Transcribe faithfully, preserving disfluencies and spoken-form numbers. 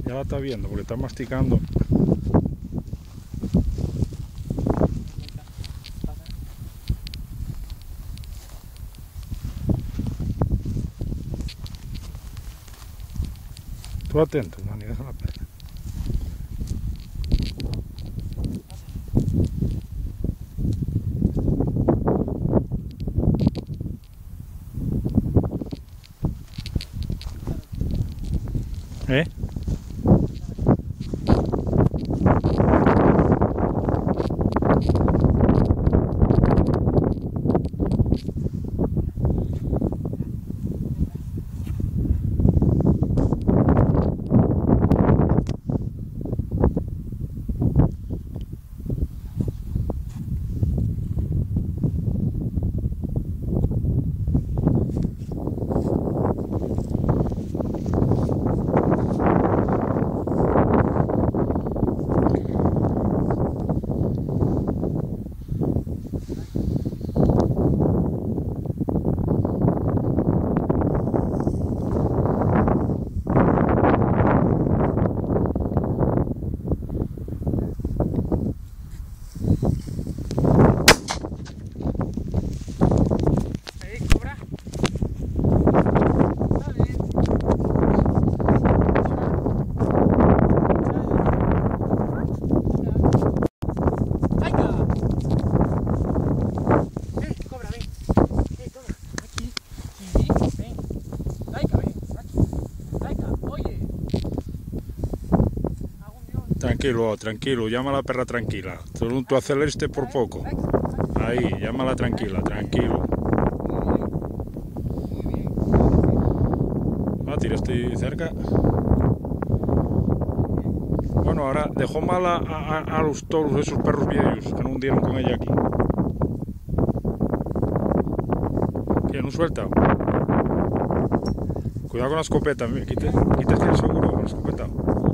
Ya la está viendo porque está masticando. Tú atento, Manny, déjala perder. ¿Eh? Tranquilo, tranquilo, llama a la perra tranquila. Tú, tú aceleraste por poco. Ahí, llámala tranquila, tranquilo. Ah, tira, estoy cerca. Bueno, ahora dejó mal a, a, a los toros, esos perros viejos que no hundieron con ella aquí. ¿Quién no suelta? Cuidado con la escopeta, quítese el seguro con la escopeta.